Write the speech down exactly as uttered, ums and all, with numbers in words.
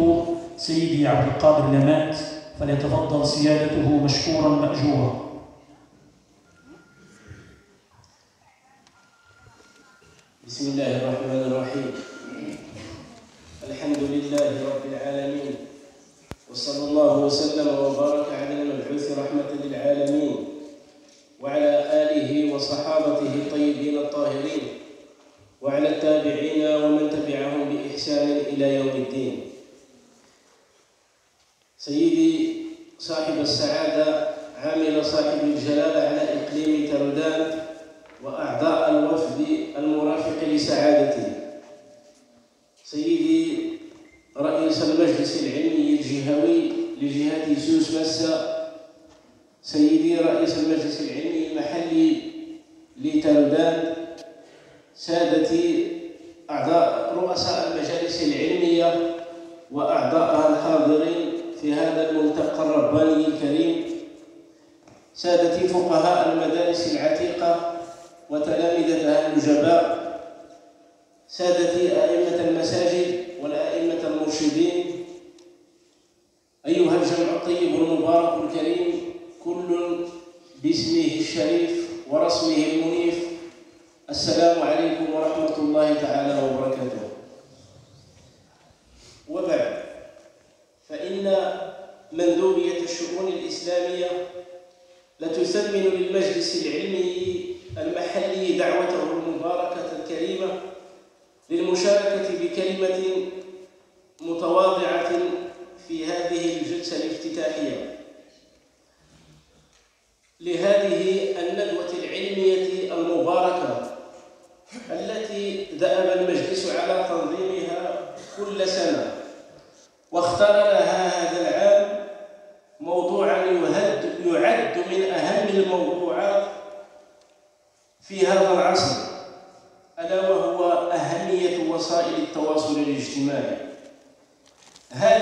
الدكتور سيدي عبد القادر لمات، فليتفضل سيادته مشكورا مأجورا. بسم الله الرحمن الرحيم. الحمد لله رب العالمين، وصلى الله وسلم وبارك على المبعوث رحمة للعالمين وعلى آله وصحابته الطيبين الطاهرين وعلى التابعين ومن تبعهم بإحسان إلى يوم الدين. سيدي صاحب السعادة عامل صاحب الجلالة على إقليم تردان وأعضاء الوفد المرافق لسعادته، سيدي رئيس المجلس العلمي الجهوي لجهة سوس مسا، سيدي رئيس المجلس العلمي المحلي لتردان، سادتي أعضاء رؤساء المجالس العلمية وأعضاءها الحاضرين في هذا الملتقى الرباني الكريم، سادتي فقهاء المدارس العتيقة وتلامذتها النجباء، سادتي أئمة المساجد والأئمة المرشدين، أيها الجمع الطيب المبارك الكريم، كل باسمه الشريف ورسمه المنيف، السلام عليكم ورحمة الله تعالى وبركاته. وبعد، فإن مندوبية الشؤون الإسلامية لتثمن للمجلس العلمي المحلي دعوته المباركة الكريمة للمشاركة بكلمة متواضعة في هذه الجلسة الافتتاحية لهذه الندوة العلمية المباركة التي دأب المجلس على تنظيمها كل سنة، واختار لها هذا العام موضوعا يعد من أهم الموضوعات في هذا العصر، ألا وهو أهمية وسائل التواصل الاجتماعي.